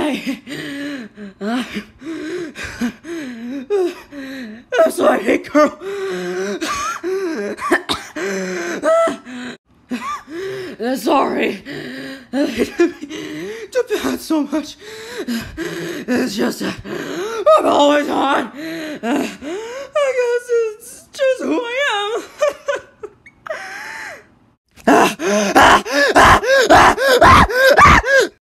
I'm sorry, girl. Sorry. To bad so much. It's just that I'm always on.